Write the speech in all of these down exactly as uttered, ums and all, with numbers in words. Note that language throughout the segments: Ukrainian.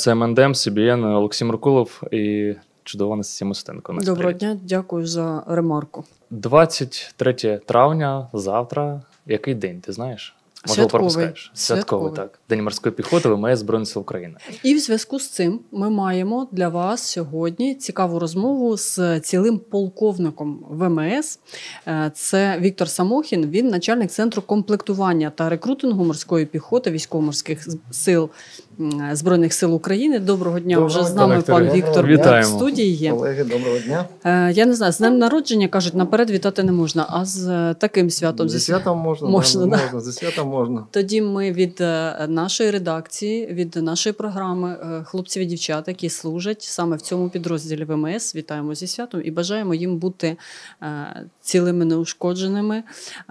це ем енд ем, сі бі ен, Олексій Меркулов і чудова Анастасія Мостенко. Доброго дня, дякую за ремарку. двадцять третє травня, завтра. Який день, ти знаєш? Можливо, пропускаєш. Святковий. Святковий, так. День морської піхоти ВМС Збройних сил України. І в зв'язку з цим ми маємо для вас сьогодні цікаву розмову з цілим полковником ВМС. Це Віктор Самохін, він начальник Центру комплектування та рекрутингу морської піхоти Військово-морських сил Збройних сил України. Доброго дня, доброго, вже з нами пан Віктор в студії є. Колеги, доброго дня. Я не знаю, з днем народження, кажуть, наперед вітати не можна, а з таким святом. Зі святом можна, можна, да, да. можна, зі святом можна. Тоді ми від нашої редакції, від нашої програми хлопців і дівчат, які служать саме в цьому підрозділі ВМС, вітаємо зі святом і бажаємо їм бути цілими, неушкодженими,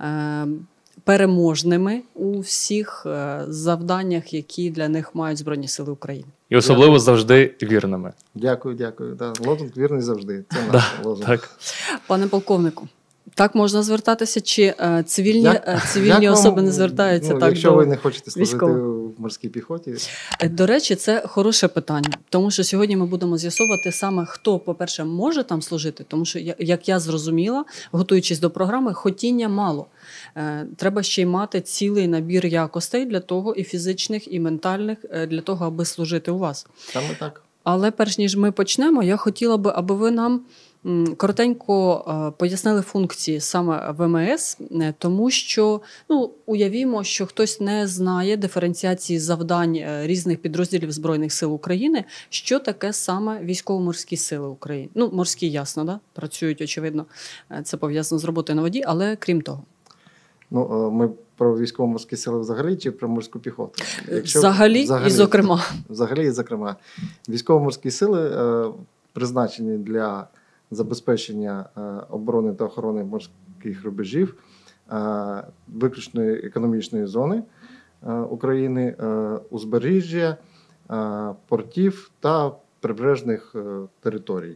переможними у всіх завданнях, які для них мають Збройні Сили України. І особливо дякую. Завжди вірними. Дякую, дякую. Да, лозунг «Вірний завжди». Це наш да, лозунг. Так. Пане полковнику, так можна звертатися? Чи е, цивільні, як, цивільні як особи вам, не звертаються ну, так якщо до ви не хочете служити військових? В морській піхоті? До речі, це хороше питання. Тому що сьогодні ми будемо з'ясовувати саме, хто, по-перше, може там служити. Тому що, як я зрозуміла, готуючись до програми, хотіння мало. Е, треба ще й мати цілий набір якостей для того, і фізичних, і ментальних, для того, аби служити у вас. Саме так. Але перш ніж ми почнемо, я хотіла би, аби ви нам коротенько пояснили функції саме ВМС, тому що, ну, уявімо, що хтось не знає диференціації завдань різних підрозділів Збройних сил України, що таке саме Військово-морські сили України. Ну, морські, ясно, да? Працюють, очевидно, це пов'язано з роботою на воді, але крім того. Ну, ми про військово-морські сили взагалі чи про морську піхоту? Якщо, взагалі, взагалі і зокрема. Взагалі і зокрема. Військово-морські сили е, призначені для забезпечення е, оборони та охорони морських рубежів, е, виключної економічної зони е, України, е, узбережжя, е, портів та прибережних е, територій.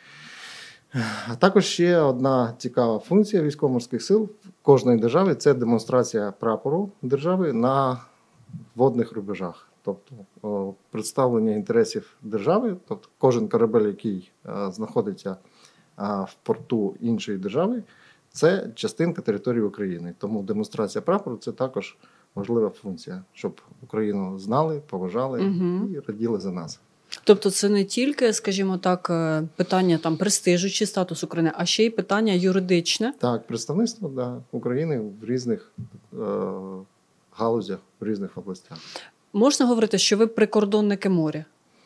А також ще одна цікава функція військово-морських сил кожної держави – це демонстрація прапору держави на водних рубежах. Тобто о, представлення інтересів держави, тобто кожен корабель, який а, знаходиться а, в порту іншої держави, це частинка території України. Тому демонстрація прапору – це також важлива функція, щоб Україну знали, поважали угу. і раділи за нас. Тобто це не тільки, скажімо так, питання там престижу чи статусу України, а ще й питання юридичне. Так, представництво да, України в різних е, галузях, в різних областях. Можна говорити, що ви прикордонники моря?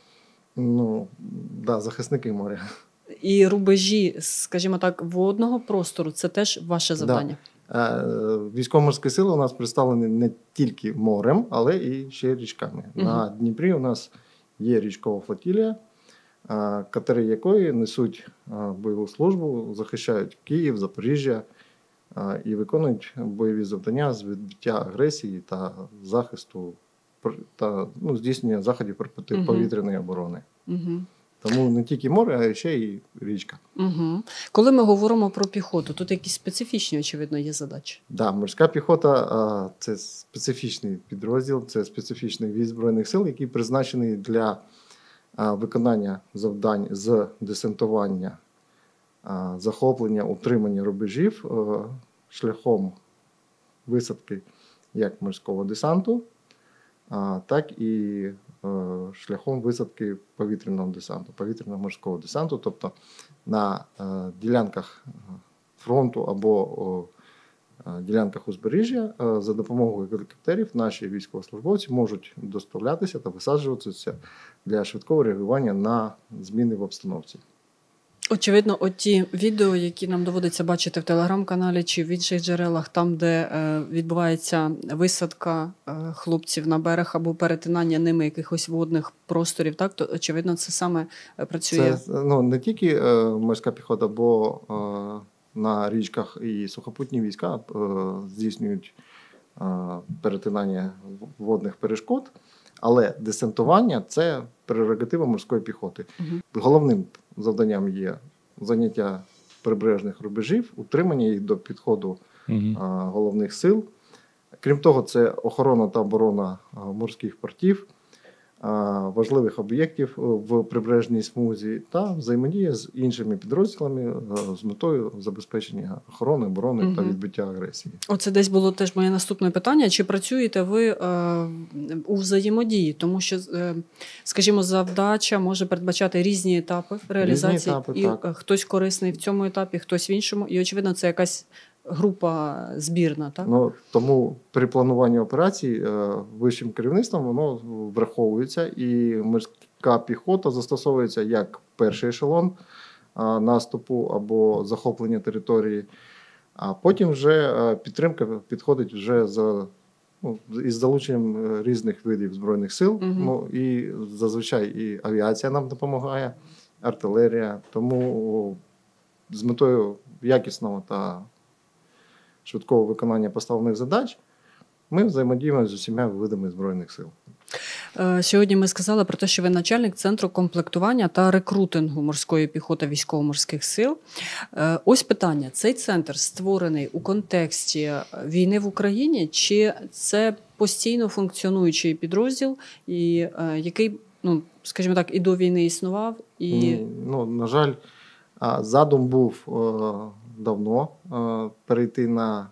Ну, да, захисники моря. І рубежі, скажімо так, водного простору – це теж ваше завдання? Да. Військово-морські сили у нас представлені не тільки морем, але і ще річками. Угу. На Дніпрі у нас є річкова флотилія, катери якої несуть бойову службу, захищають Київ, Запоріжжя і виконують бойові завдання з відбиття агресії та захисту, та ну, здійснення заходів протиповітряної оборони. Угу. Тому не тільки море, а ще й річка. Угу. Коли ми говоримо про піхоту, тут якісь специфічні, очевидно, є задачі? Так, да, морська піхота – це специфічний підрозділ, це специфічний військ Збройних сил, який призначений для виконання завдань з десантування, захоплення, утримання рубежів шляхом висадки як морського десанту, так і шляхом висадки повітряного десанту, повітряно-морського десанту, тобто на ділянках фронту або ділянках узбережжя за допомогою гелікоптерів наші військовослужбовці можуть доставлятися та висаджуватися для швидкого реагування на зміни в обстановці. Очевидно, оті відео, які нам доводиться бачити в телеграм-каналі чи в інших джерелах, там, де е, відбувається висадка е, хлопців на берег або перетинання ними якихось водних просторів, так, то, очевидно, це саме працює? Це ну, не тільки е, морська піхота, бо е, на річках і сухопутні війська е, здійснюють е, перетинання водних перешкод, але десантування – це прерогатива морської піхоти. Угу. Головним завданням є заняття прибережних рубежів, утримання їх до підходу угу. а, головних сил. Крім того, це охорона та оборона а, морських портів, важливих об'єктів в прибережній смузі та взаємодія з іншими підрозділами з метою забезпечення охорони, оборони угу. та відбиття агресії. Оце десь було теж моє наступне питання. Чи працюєте ви е, у взаємодії? Тому що, е, скажімо, завдача може передбачати різні етапи реалізації. Різні етапи, і так. Хтось корисний в цьому етапі, хтось в іншому. І, очевидно, це якась група збірна, так? Ну, тому при плануванні операцій е, вищим керівництвом воно враховується, і морська піхота застосовується як перший ешелон е, наступу або захоплення території, а потім вже е, підтримка підходить вже за, ну, із залученням різних видів Збройних сил. Угу. Ну, і зазвичай і авіація нам допомагає, артилерія. Тому з метою якісного та швидкого виконання поставлених задач ми взаємодіємо з усіма видами Збройних сил. Сьогодні ми сказали про те, що ви начальник Центру комплектування та рекрутингу морської піхоти Військово-морських сил. Ось питання. Цей центр створений у контексті війни в Україні, чи це постійно функціонуючий підрозділ, і який, ну, скажімо так, і до війни існував? І... Ну, на жаль, задум був давно перейти на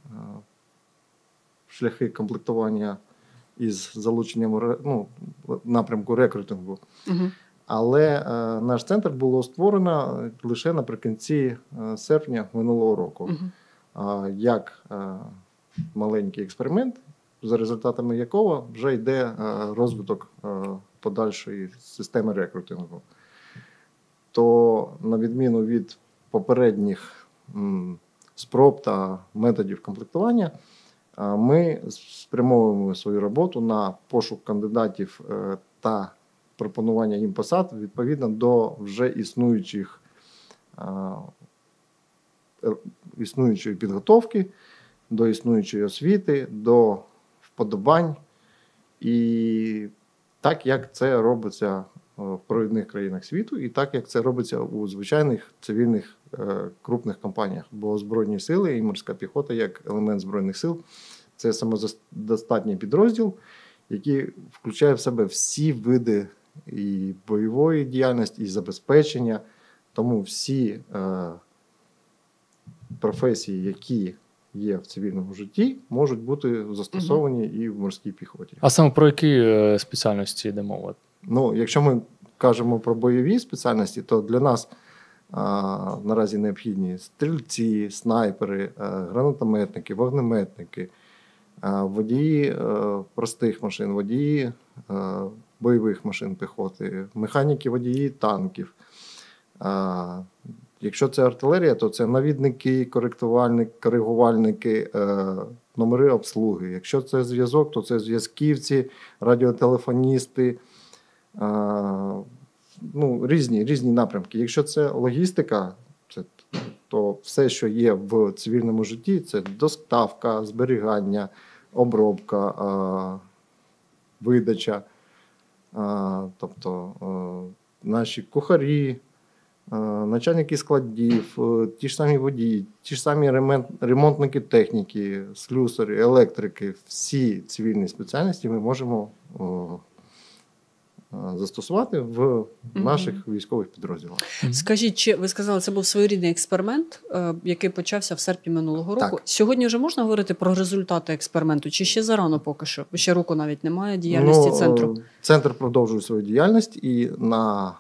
шляхи комплектування із залученням ну, напрямку рекрутингу. Угу. Але е, наш центр було створено лише наприкінці е, серпня минулого року. Угу. Е, як е, маленький експеримент, за результатами якого вже йде е, розвиток е, подальшої системи рекрутингу. То, на відміну від попередніх м, спроб та методів комплектування, ми спрямовуємо свою роботу на пошук кандидатів та пропонування їм посад відповідно до вже існуючих, існуючої підготовки, до існуючої освіти, до вподобань. І так, як це робиться в провідних країнах світу, і так, як це робиться у звичайних цивільних крупних компаніях. Бо Збройні сили і морська піхота, як елемент Збройних сил, це самодостатній підрозділ, який включає в себе всі види і бойової діяльності, і забезпечення. Тому всі е, професії, які є в цивільному житті, можуть бути застосовані угу. і в морській піхоті. А саме про які спеціальності йде мова? Ну, якщо ми кажемо про бойові спеціальності, то для нас а, наразі необхідні стрільці, снайпери, а, гранатометники, вогнеметники, а, водії а, простих машин, водії а, бойових машин піхоти, механіки, водії танків. А, якщо це артилерія, то це навідники, коректувальники, коригувальники, а, номери обслуги. Якщо це зв'язок, то це зв'язківці, радіотелефоністи, а, ну, різні, різні напрямки. Якщо це логістика, це, то все, що є в цивільному житті, це доставка, зберігання, обробка, а, видача. А, тобто а, наші кухарі, а, начальники складів, а, ті ж самі водії, ті ж самі ремонт, ремонтники техніки, слюсарі, електрики, всі цивільні спеціальності ми можемо а, застосувати в наших mm-hmm. військових підрозділах. Скажіть, чи ви сказали, це був своєрідний експеримент, який почався в серпні минулого року? Так. Сьогодні вже можна говорити про результати експерименту, чи ще зарано поки що? Ще року навіть немає діяльності ну, центру? Центр продовжує свою діяльність, і на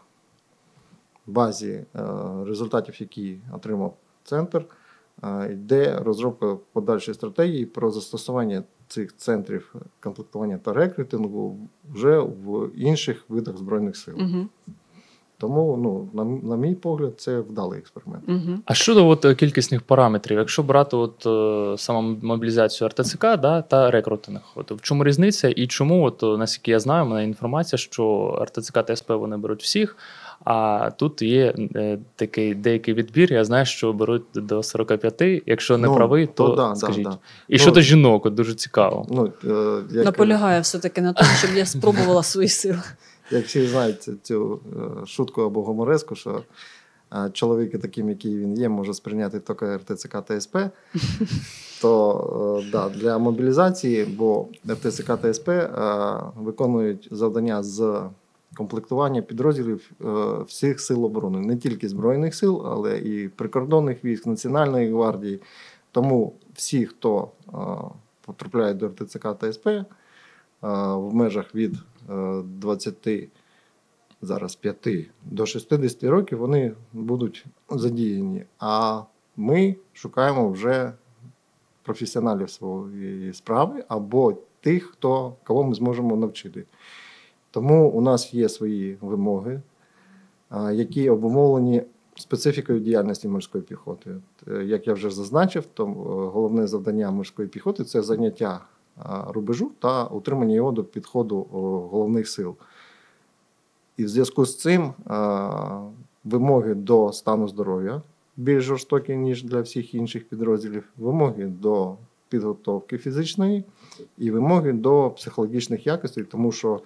базі результатів, які отримав центр, йде розробка подальшої стратегії про застосування цих центрів комплектування та рекрутингу вже в інших видах Збройних сил. Угу. Тому, ну, на, на мій погляд, це вдалий експеримент. Угу. А щодо от, кількісних параметрів, якщо брати от, саме мобілізацію ар те це ка, да, та рекрутинг, от, в чому різниця і чому, от, наскільки я знаю, у мене інформація, що ар те це ка та ес пе вони беруть всіх, а тут є е, такий деякий відбір, я знаю, що беруть до сорок п'ять, якщо не ну, правий, то, то да, скажіть. Да, да. І ну, щодо жінок, от, дуже цікаво. Ну, е, як... Наполягає все-таки на тому, щоб я спробувала свої сили. Як всі знають цю е, шутку або гумореску, що чоловік, таким, який він є, може сприйняти тільки РТЦК та СП, то да, для мобілізації, бо РТЦК та СП виконують завдання з комплектування підрозділів всіх сил оборони, не тільки Збройних сил, але і прикордонних військ, Національної гвардії. Тому всі, хто потрапляють до РТЦК та СП в межах від двадцяти, зараз п'яти до шістдесяти років, вони будуть задіяні. А ми шукаємо вже професіоналів своєї справи або тих, хто, кого ми зможемо навчити. Тому у нас є свої вимоги, які обумовлені специфікою діяльності морської піхоти. Як я вже зазначив, то головне завдання морської піхоти – це заняття рубежу та утримання його до підходу головних сил. І в зв'язку з цим вимоги до стану здоров'я більш жорстокі, ніж для всіх інших підрозділів, вимоги до підготовки фізичної і вимоги до психологічних якостей, тому що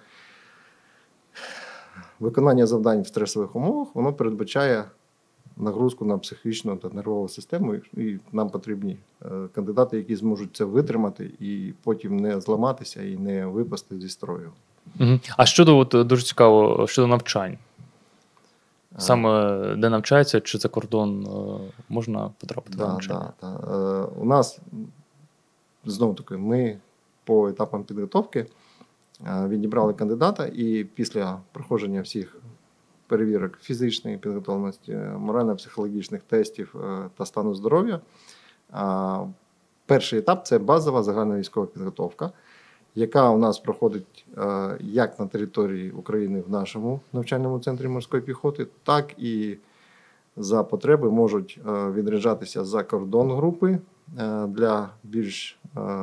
виконання завдань в стресових умовах, воно передбачає нагрузку на психічну та нервову систему, і нам потрібні кандидати, які зможуть це витримати і потім не зламатися і не випасти зі строю. Угу. А щодо, от, дуже цікаво, щодо навчань? Саме де навчаються, чи за кордон можна потрапити да, на навчання? Да, да. У нас, знову таки, ми по етапам підготовки відібрали кандидата, і після проходження всіх перевірок фізичної підготовленості, морально-психологічних тестів та стану здоров'я, перший етап – це базова загальновійськова підготовка, яка у нас проходить як на території України в нашому навчальному центрі морської піхоти, так і за потреби можуть відряджатися за кордон групи для більш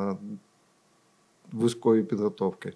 вузької підготовки.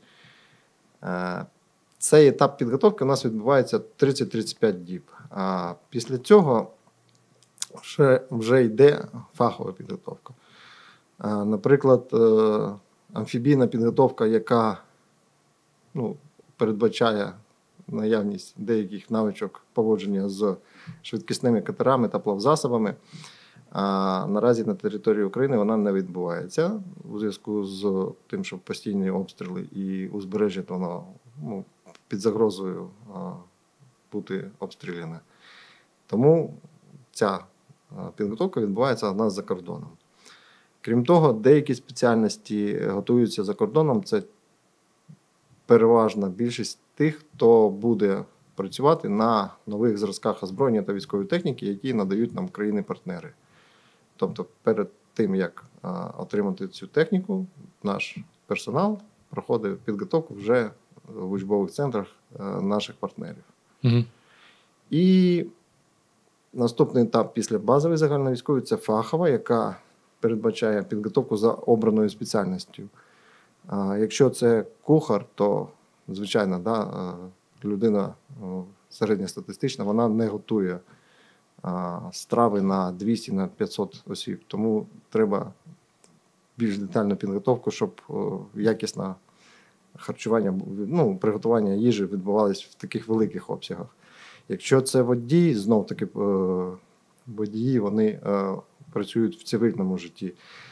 Цей етап підготовки у нас відбувається тридцять-тридцять п'ять діб. А після цього вже, вже йде фахова підготовка. Наприклад, амфібійна підготовка, яка ну, передбачає наявність деяких навичок поводження з швидкісними катерами та плавзасобами, а наразі на території України вона не відбувається у зв'язку з тим, що постійні обстріли і узбережжя воно ну, під загрозою а, бути обстріляне. Тому ця підготовка відбувається у нас за кордоном. Крім того, деякі спеціальності готуються за кордоном. Це переважна більшість тих, хто буде працювати на нових зразках озброєння та військової техніки, які надають нам країни-партнери. Тобто перед тим, як а, отримати цю техніку, наш персонал проходить підготовку вже в учбових центрах а, наших партнерів. Угу. І наступний етап після базової загальновійськової – це фахова, яка передбачає підготовку за обраною спеціальністю. А, якщо це кухар, то, звичайно, да, людина середньостатистична, вона не готує а, страви на двісті на п'ятсот осіб. Тому треба більш детальну підготовку, щоб о, якісне харчування, ну, приготування їжі відбувалось в таких великих обсягах. Якщо це водій, знов-таки водії, вони працюють в цивільному житті.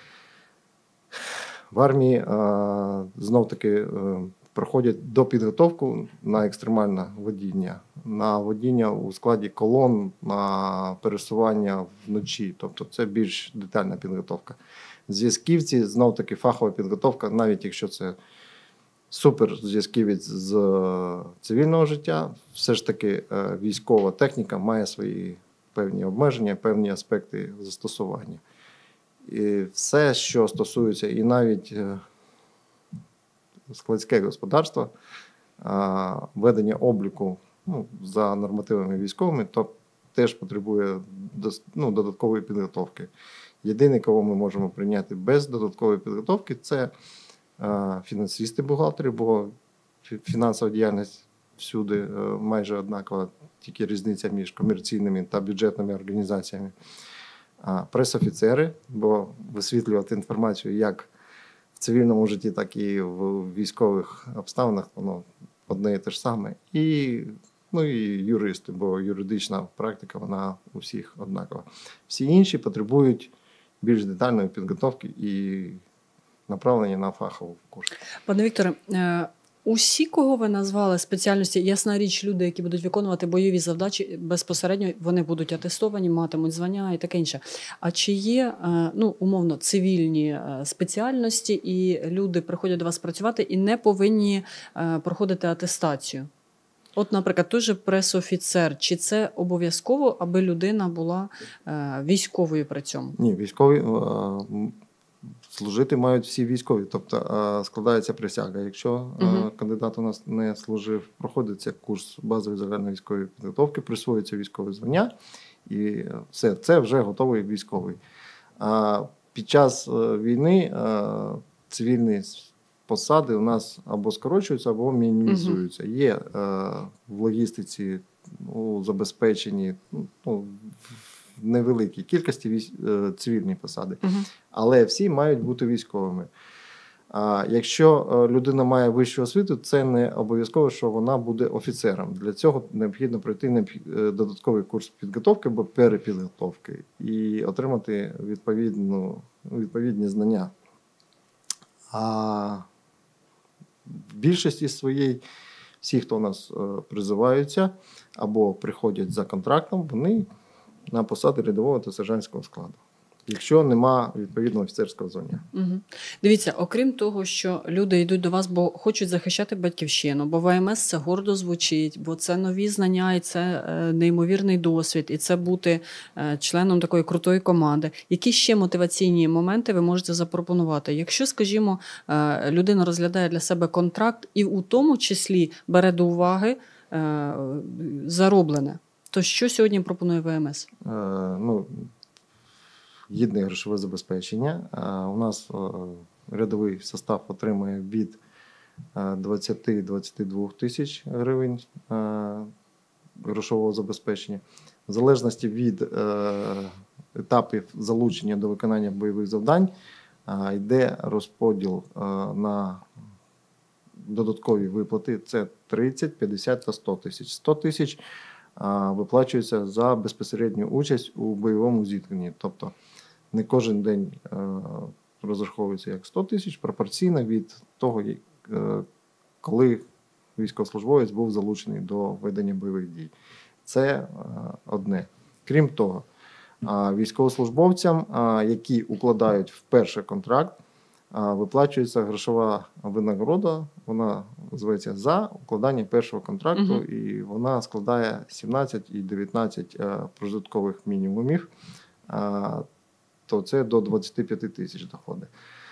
В армії знов-таки проходять допідготовку на екстремальне водіння, на водіння у складі колон, на пересування вночі. Тобто це більш детальна підготовка. Зв'язківці, знов-таки фахова підготовка, навіть якщо це суперзв'язківець з цивільного життя, все ж таки військова техніка має свої певні обмеження, певні аспекти застосування. І все, що стосується і навіть складське господарство, ведення обліку ну, за нормативами військовими, то теж потребує ну, додаткової підготовки. Єдине, кого ми можемо прийняти без додаткової підготовки, це фінансисти, бухгалтери, бо фінансова діяльність всюди майже однакова, тільки різниця між комерційними та бюджетними організаціями. Пресофіцери, бо висвітлювати інформацію як в цивільному житті, так і в військових обставинах, воно одне і те ж саме. І Ну і юристи, бо юридична практика, вона у всіх однакова. Всі інші потребують більш детальної підготовки і направлення на фахову курс. Пане Вікторе, усі, кого ви назвали спеціальності, ясна річ, люди, які будуть виконувати бойові завдачі, безпосередньо вони будуть атестовані, матимуть звання і таке інше. А чи є, ну, умовно, цивільні спеціальності, і люди приходять до вас працювати і не повинні проходити атестацію? От, наприклад, той же пресофіцер, чи це обов'язково, аби людина була військовою при цьому? Ні, військові служити мають всі військові, тобто складається присяга. Якщо угу. кандидат у нас не служив, проходиться курс базової загальної військової підготовки, присвоюється військове звання, і все, це вже готовий військовий. А під час війни цивільні посади у нас або скорочуються, або мінімізуються. Угу. Є в логістиці, у забезпеченні, ну, в невеликій кількості військ... цивільні посади. Угу. Але всі мають бути військовими. А якщо людина має вищу освіту, це не обов'язково, що вона буде офіцером. Для цього необхідно пройти додатковий курс підготовки або перепідготовки і отримати відповідну, відповідні знання. А в більшості своїй всі, хто у нас призиваються або приходять за контрактом, вони на посади рядового та сержантського складу, якщо нема відповідного офіцерського звання. Угу. Дивіться, окрім того, що люди йдуть до вас, бо хочуть захищати батьківщину, бо ВМС це гордо звучить, бо це нові знання, і це неймовірний досвід, і це бути членом такої крутої команди. Які ще мотиваційні моменти ви можете запропонувати? Якщо, скажімо, людина розглядає для себе контракт і у тому числі бере до уваги зароблене, то що сьогодні пропонує ВМС? Е, ну, гідне грошове забезпечення. Е, у нас е, рядовий состав отримує від двадцять до двадцяти двох тисяч гривень е, грошового забезпечення. В залежності від е, етапів залучення до виконання бойових завдань е, йде розподіл е, на додаткові виплати. Це тридцять, п'ятдесят та сто тисяч. сто тисяч виплачується за безпосередню участь у бойовому зіткненні. Тобто не кожен день розраховується як сто тисяч, пропорційно від того, коли військовослужбовець був залучений до ведення бойових дій. Це одне. Крім того, військовослужбовцям, які укладають вперше контракт, виплачується грошова винагорода, вона називається за укладання першого контракту, угу. і вона складає сімнадцять і дев'ятнадцять прожиткових мінімумів, то це до двадцяти п'яти тисяч доходить.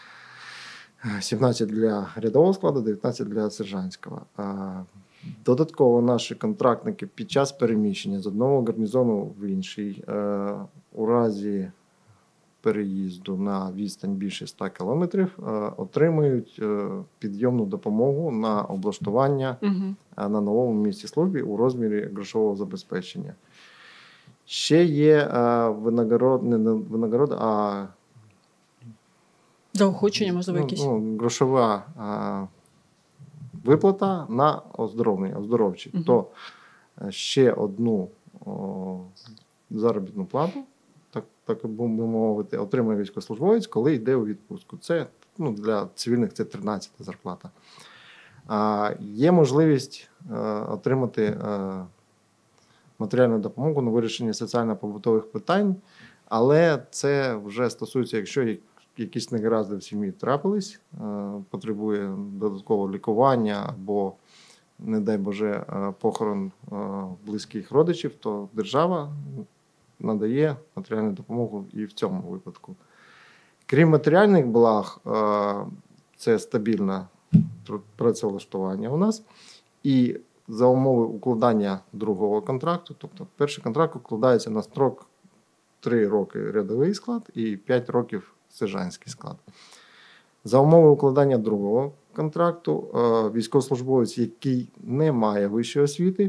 сімнадцять для рядового складу, дев'ятнадцять для сержантського. Додатково наші контрактники під час переміщення з одного гарнізону в інший, у разі переїзду на відстань більше ста кілометрів, отримують підйомну допомогу на облаштування угу. на новому місці служби у розмірі грошового забезпечення. Ще є винагород, не винагорода, а заохочення, можливо, якісь? Ну, грошова а, виплата на оздоровлення, оздоровчі. Угу. То ще одну о, заробітну плату, так, так би мовити, отримує військовослужбовець, коли йде у відпустку. Це, ну, для цивільних це тринадцята зарплата. А, є можливість а, отримати а, матеріальну допомогу на вирішення соціально-побутових питань, але це вже стосується, якщо якісь негаразди в сім'ї трапились, потребує додаткового лікування або, не дай Боже, похорон близьких родичів, то держава надає матеріальну допомогу і в цьому випадку. Крім матеріальних благ, це стабільне працевлаштування у нас. І за умови укладання другого контракту, тобто перший контракт укладається на строк три роки рядовий склад і п'ять років сержантський склад. За умови укладання другого контракту військовослужбовець, який не має вищої освіти,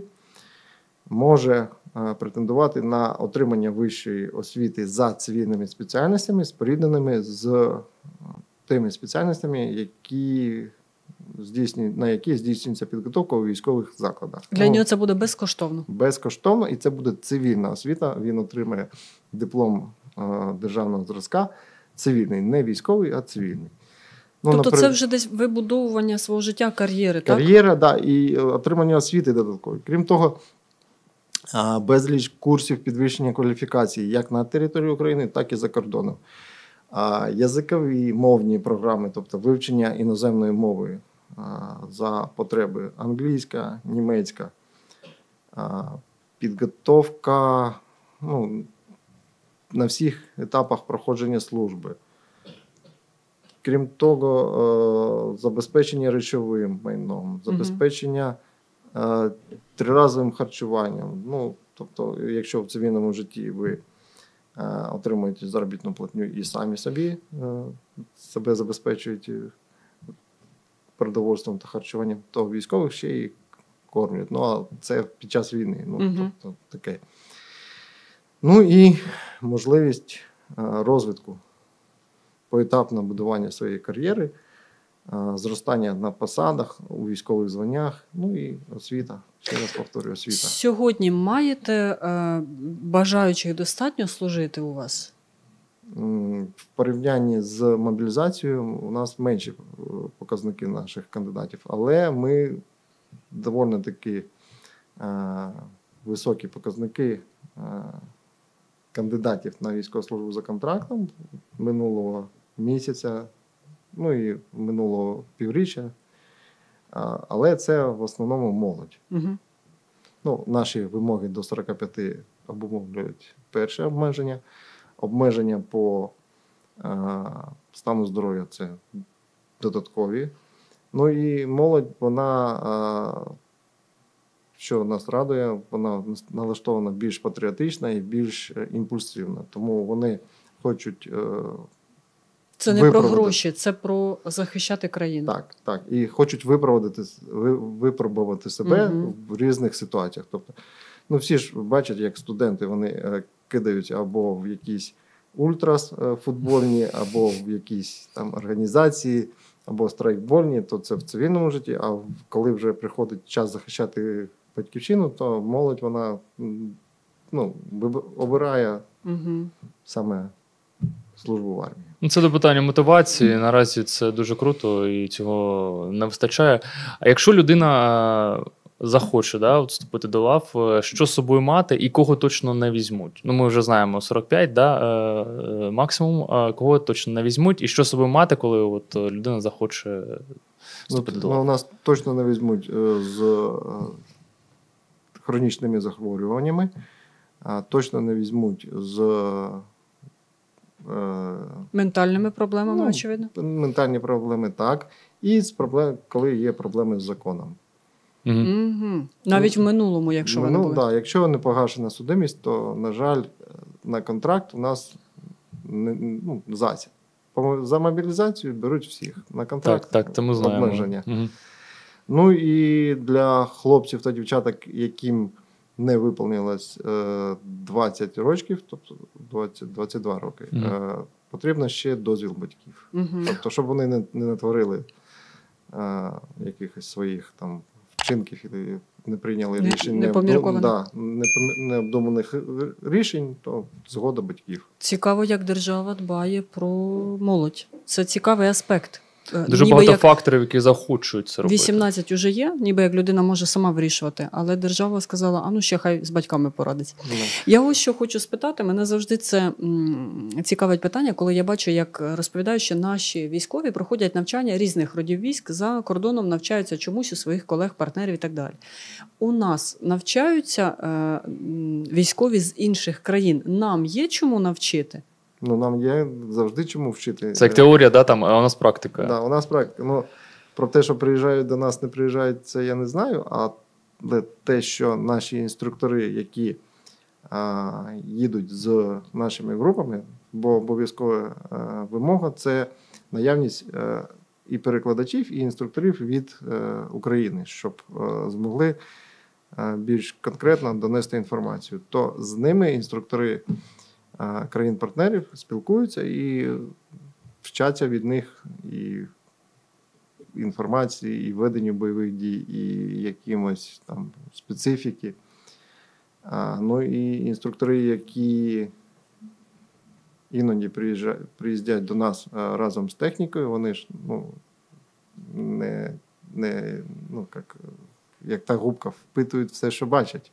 може претендувати на отримання вищої освіти за цивільними спеціальностями, спорідненими з тими спеціальностями, які здійснює, на які здійснюється підготовка у військових закладах. Для ну, нього це буде безкоштовно? Безкоштовно, і це буде цивільна освіта. Він отримає диплом е, державного зразка, цивільний, не військовий, а цивільний. Ну, тобто наприклад, це вже десь вибудовування свого життя, кар'єри, так? Кар'єра, да, і отримання освіти додаткової. Крім того, безліч курсів підвищення кваліфікації як на території України, так і за кордоном. Язикові мовні програми, тобто вивчення іноземної мови за потреби англійська, німецька, підготовка, ну, на всіх етапах проходження служби. Крім того, забезпечення речовим майном, забезпечення mm-hmm. триразовим харчуванням. Ну, тобто, якщо в цивільному житті ви отримуєте заробітну платню і самі собі себе забезпечуєте продовольством та харчуванням, то військових ще й кормлять. Ну, а це під час війни. Ну, mm-hmm. тобто, таке. Ну і можливість розвитку, поетапне будування своєї кар'єри, зростання на посадах, у військових званнях, ну і освіта. Ще раз повторюю, освіта. Сьогодні маєте е, бажаючих достатньо служити у вас? В порівнянні з мобілізацією у нас менші показники наших кандидатів, але ми доволі таки е, високі показники е, кандидатів на військову службу за контрактом минулого місяця, ну і минулого півріччя. Але це в основному молодь. Угу. Ну, наші вимоги до сорок п'ять обумовлюють перше обмеження. Обмеження по а, стану здоров'я – це додаткові. Ну і молодь, вона, а, що нас радує, вона налаштована більш патріотична і більш імпульсивна. Тому вони хочуть Це не про гроші, це про захищати країну. Так, так. І хочуть випробувати, випробувати себе угу. в різних ситуаціях. Тобто, ну всі ж бачать, як студенти, вони кидаються або в якісь ультрас футбольні, або в якісь там організації, або страйкбольні, то це в цивільному житті, а коли вже приходить час захищати батьківщину, то молодь, вона ну, обирає угу. саме службу в армії. Це до питання мотивації. Наразі це дуже круто і цього не вистачає. А якщо людина захоче, да, вступити до лав, що з собою мати і кого точно не візьмуть? Ну, ми вже знаємо сорок п'ять, да, максимум, а кого точно не візьмуть і що з собою мати, коли от людина захоче вступити ну, до лав? Ну, у нас точно не візьмуть з хронічними захворюваннями, точно не візьмуть з ментальними проблемами, ну, очевидно? Ментальні проблеми, так. І з проблем, коли є проблеми з законом. Угу. Угу. Навіть ну, в минулому, якщо ну, вони були. Да, якщо не погашена судимість, то, на жаль, на контракт у нас ну, засіб. За мобілізацію беруть всіх. На контракт так, так, тому знаємо. Обмеження. Угу. Ну і для хлопців та дівчаток, яким не виповнилось двадцять років, тобто двадцять, двадцять два роки, mm-hmm. потрібно ще дозвіл батьків. Mm-hmm. Тобто, щоб вони не, не натворили а, якихось своїх там вчинків і не прийняли не, рішень необдуманих. Да, необдуманих рішень, то згода батьків. Цікаво, як держава дбає про молодь. Це цікавий аспект. Дуже ніби багато як факторів, які захочуть це робити. вісімнадцять уже є, ніби як людина може сама вирішувати, але держава сказала, а ну ще хай з батьками порадиться. Mm. Я ось що хочу спитати, мене завжди це м, цікавить питання, коли я бачу, як розповідають, що наші військові проходять навчання різних родів військ, за кордоном навчаються чомусь у своїх колег, партнерів і так далі. У нас навчаються е, військові з інших країн. Нам є чому навчити? Ну, нам є завжди чому вчити. Це як теорія, да, там, а у нас практика. Так, да, у нас практика. Ну, про те, що приїжджають до нас, не приїжджають, це я не знаю. А те, що наші інструктори, які а, їдуть з нашими групами, бо обов'язкова а, вимога – це наявність а, і перекладачів, і інструкторів від а, України, щоб а, змогли а, більш конкретно донести інформацію. То з ними інструктори країн-партнерів спілкуються і вчаться від них і інформації, і веденню бойових дій, і якимось там специфіки. А, ну і інструктори, які іноді приїжджають, приїздять до нас а, разом з технікою, вони ж ну, не, не ну, як, як та губка, впитують все, що бачать.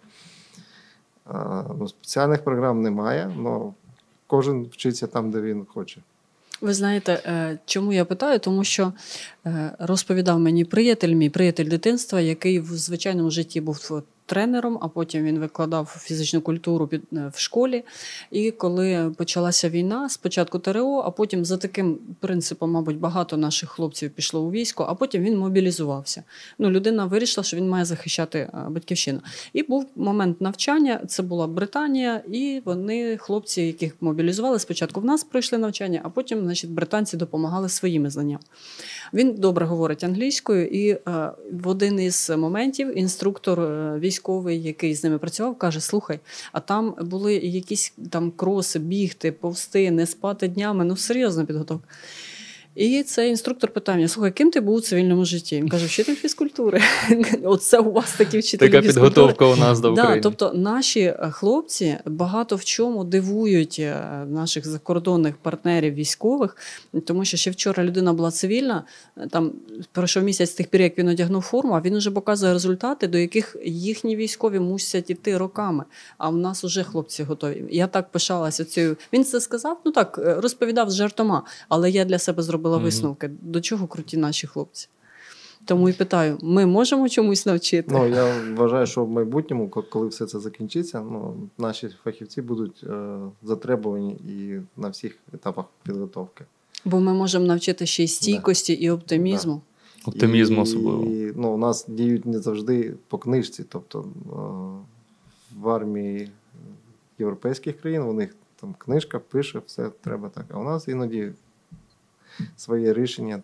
А, ну, спеціальних програм немає, але кожен вчиться там, де він хоче. Ви знаєте, чому я питаю? Тому що розповідав мені приятель, мій приятель дитинства, який в звичайному житті був тренером, а потім він викладав фізичну культуру в школі. І коли почалася війна, спочатку ТРО, а потім за таким принципом, мабуть, багато наших хлопців пішло у військо, а потім він мобілізувався. Ну, людина вирішила, що він має захищати батьківщину. І був момент навчання, це була Британія, і вони, хлопці, яких мобілізували, спочатку в нас пройшли навчання, а потім, значить, британці допомагали своїми знаннями. Він добре говорить англійською, і е, в один із моментів інструктор е, військовий, який з ними працював, каже: слухай, а там були якісь там кроси, бігти, повсти, не спати днями, ну серйозна підготовка. І цей інструктор питає мене: слухай, ким ти був у цивільному житті? Він каже: вчитель фізкультури. Оце у вас такі вчителі така фізкультури. Така підготовка у нас до України. Да, тобто наші хлопці багато в чому дивують наших закордонних партнерів військових, тому що ще вчора людина була цивільна, там пройшов місяць з тих пір, як він одягнув форму, а він вже показує результати, до яких їхні військові мусять іти роками, а в нас уже хлопці готові. Я так пишалася цією. Він це сказав, ну так, розповідав з жартома, але я для себе зробила була висновка, mm-hmm. до чого круті наші хлопці. Тому і питаю, ми можемо чомусь навчити? Ну, я вважаю, що в майбутньому, коли все це закінчиться, ну, наші фахівці будуть е, затребувані і на всіх етапах підготовки. Бо ми можемо навчити ще й стійкості, да. і оптимізму. Да. Оптимізму і, особливо. І, ну, у нас діють не завжди по книжці, тобто е, в армії європейських країн у них там книжка пише, все треба так. А у нас іноді своє рішення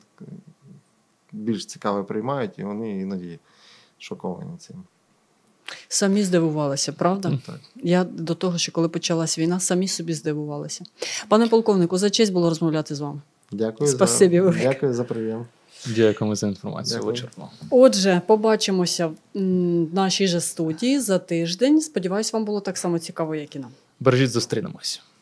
більш цікаве приймають, і вони іноді шоковані цим. Самі здивувалися, правда? Так. Я до того, що коли почалась війна, самі собі здивувалися. Пане полковнику, за честь було розмовляти з вами. Дякую, Спасибі за, дякую за прийом. Дякуємо за інформацію. Дякую. Отже, побачимося в нашій же студії за тиждень. Сподіваюсь, вам було так само цікаво, як і нам. Бережіть, зустрінемось.